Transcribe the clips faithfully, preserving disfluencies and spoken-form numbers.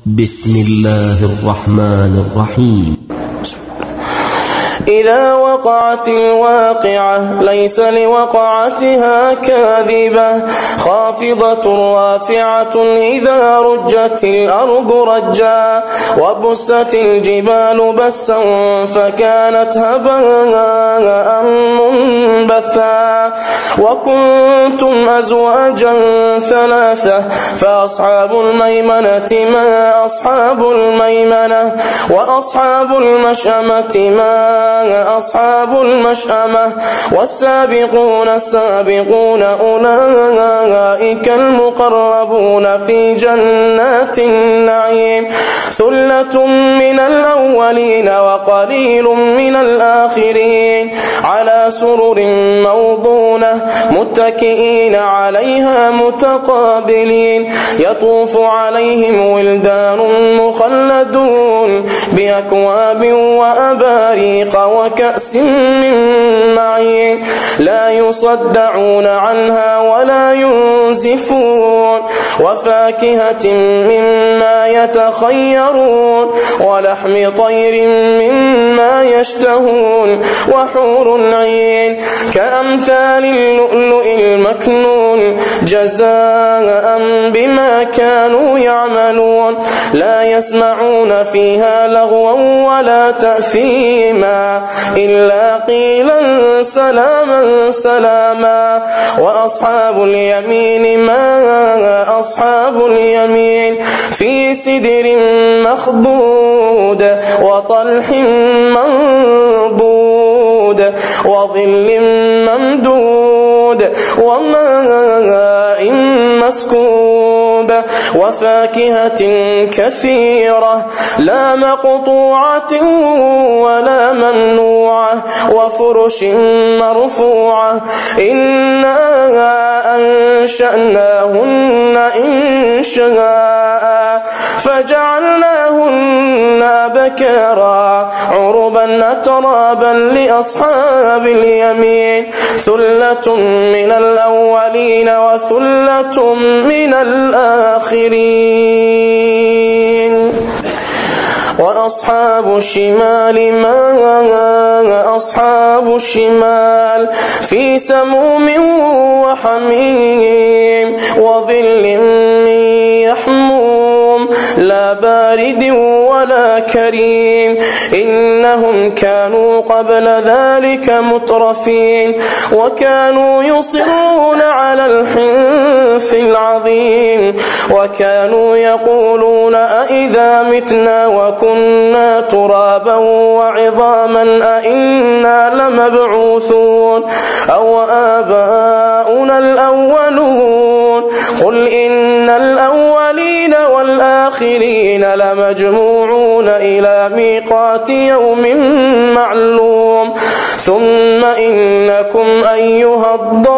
بسم الله الرحمن الرحيم. إذا وقعت الواقعة ليس لوقعتها كاذبة خافضة رافعة إذا رجت الأرض رجا وبست الجبال بسا فكانت هباء منبثا وكنتم أزواجا ثلاثة فأصحاب الميمنة ما أصحاب الميمنة وأصحاب المشأمة ما أصحاب المشأمة والسابقون السابقون أولئك المقربون في جنات النعيم ثلة من الأولين وقليل من الآخرين على سرر موضونة متكئين عليها متقابلين يطوف عليهم ولدان مخلدون بأكواب وأباريق وكأس من معين لا يصدعون عنها ولا ينزفون وفاكهة مما يتخيرون ولحم طير مما يشتهون وحور عين كأمثال اللؤلؤ المكنون جزاء بما كانوا يعملون لا يسمعون فيها لغوا ولا تأثيما إلا قيلا سلاما سلاما وأصحاب اليمين ما أصحاب اليمين في سدر مخضود وطلح منضود وظل ممدود وماء مسكوب وفاكهة كثيرة لا مقطوعة ولا ممنوعة وفرش مرفوعة إنا أنشأناهن إنشاء فجعلناهن أبكارا عربا أترابا لأصحاب اليمين ثلة من الأولين وثلة من الآخرين وأصحاب الشمال ما أصحاب الشمال في سموم وحميم وظل من يحموم لا بارد ولا كريم إنهم كانوا قبل ذلك مترفين وكانوا يصرون على الحنث العظيم وكانوا يقولون أئذا متنا وكنا ترابا وعظاما أئنا لمبعوثون أو آباؤنا الأولون قل إن الأولين والآخرين لمجموعون إلى ميقات يوم معلوم ثم إنكم أيها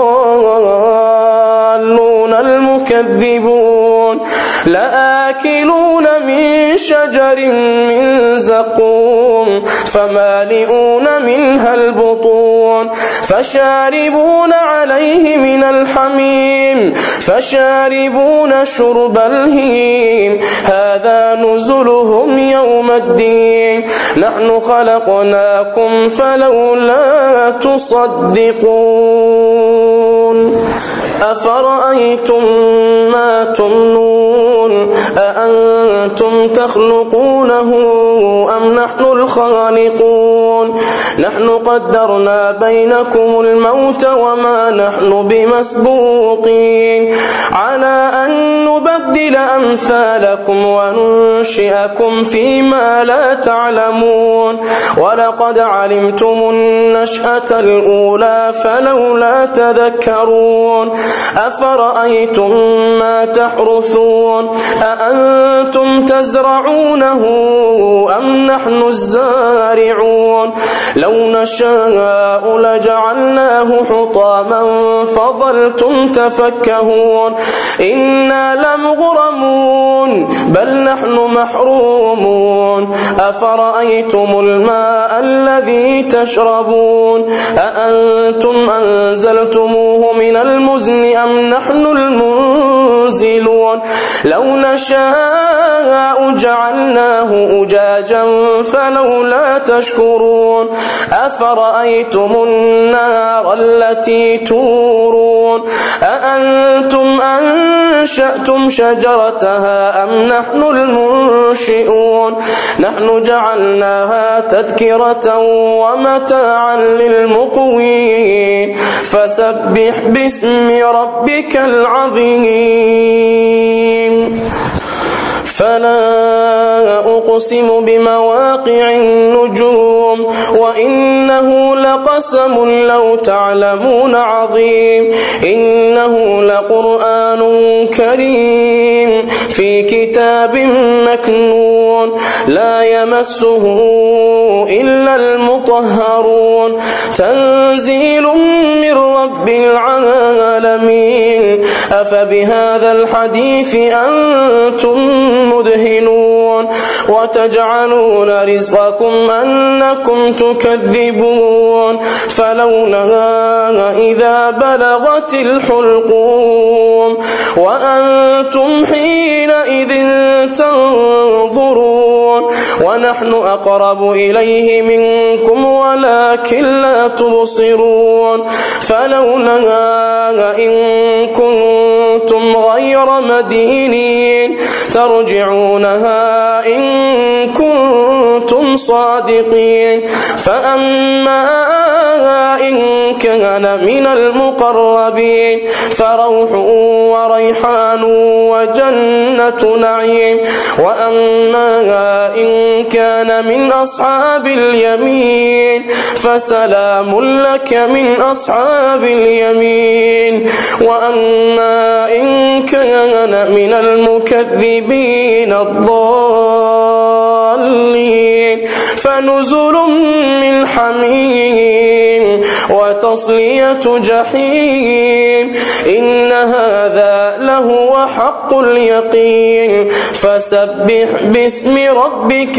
الضالون المكذبون لآكلون من شجر من زقوم فمالئون منها البطون فشاربون عليه من الحميم فشاربون شرب الهيم هذا نزلهم يوم الدين نحن خلقناكم فلولا تصدقون أفرأيتم ما تمنون أأنتم تخلقونه أم نحن الخالقون نحن قدرنا بينكم الموت وما نحن بمسبوقين على أن نبدل أمثالكم وننشئكم فيما لا تعلمون ولقد علمتم النشأة الأولى فلولا تذكرون أفرأيتم ما تحرثون أأنتم تزرعونه أم نحن الزارعون لو نشاء لجعلناه حطاما فظلتم تفكهون إنا لمغرمون بل نحن محرومون أفرأيتم الماء الذي تشربون أأنتم أنزلتموه من المزن أم نحن المنزلون لو نشاء والسماء جعلناه أجاجا فلولا تشكرون أفرأيتم النار التي تورون أأنتم أنشأتم شجرتها أم نحن المنشئون نحن جعلناها تذكرة ومتاعا للمقوين فسبح باسم ربك العظيم فلا أقسم بمواقع النجوم وإنه لقسم لو تعلمون عظيم إنه لقرآن كريم في كتاب مكنون لا يمسه إلا المطهرون تنزيل من رب العالمين أفبهذا الحديث أنتم مدهنون وتجعلون رزقكم أنكم تكذبون فلولا إذا بلغت الحلقوم وأنتم حينئذ تنظرون ونحن أقرب إليه منكم ولكن لا تبصرون فلولا إن كنتم غير مدينين ترجعونها إن كنتم صادقين فأما إن كان من المقربين فروح وريحان وجنة نعيم وأما إن كان من أصحاب اليمين فسلام لك من أصحاب اليمين وأما إن كان من المكذبين الضالين فنزل من حميم وتصلية جحيم إن هذا لهو حق اليقين فسبح باسم ربك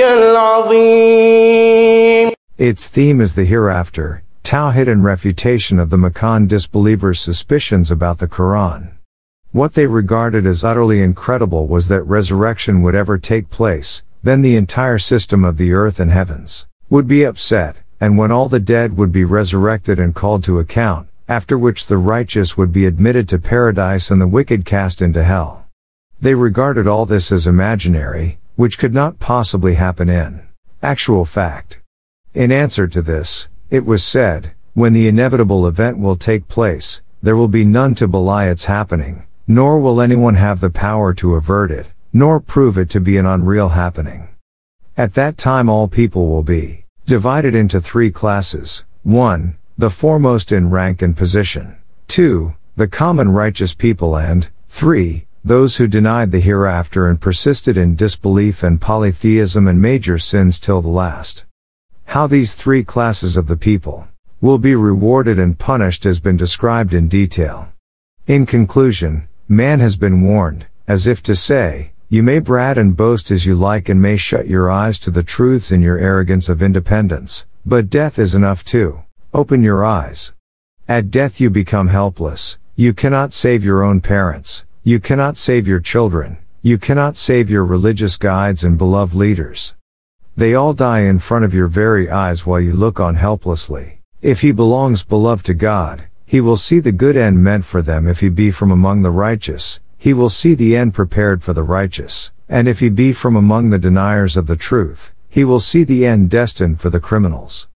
العظيم. Its theme is the hereafter, Tawhid and refutation of the Meccan disbelievers' suspicions about the Quran. What they regarded as utterly incredible was that resurrection would ever take place, then the entire system of the earth and heavens would be upset, and when all the dead would be resurrected and called to account, after which the righteous would be admitted to paradise and the wicked cast into hell. They regarded all this as imaginary, which could not possibly happen in actual fact. In answer to this, it was said, when the inevitable event will take place, there will be none to belie its happening, nor will anyone have the power to avert it, nor prove it to be an unreal happening. At that time all people will be divided into three classes. one. The foremost in rank and position. two. The common righteous people, and three. Those who denied the hereafter and persisted in disbelief and polytheism and major sins till the last. How these three classes of the people will be rewarded and punished has been described in detail. In conclusion, man has been warned, as if to say, you may brag and boast as you like and may shut your eyes to the truths in your arrogance of independence, but death is enough to open your eyes. At death you become helpless, you cannot save your own parents, you cannot save your children, you cannot save your religious guides and beloved leaders. They all die in front of your very eyes while you look on helplessly. If he belongs beloved to God, he will see the good end meant for them. If he be from among the righteous, he will see the end prepared for the righteous, and if he be from among the deniers of the truth, he will see the end destined for the criminals.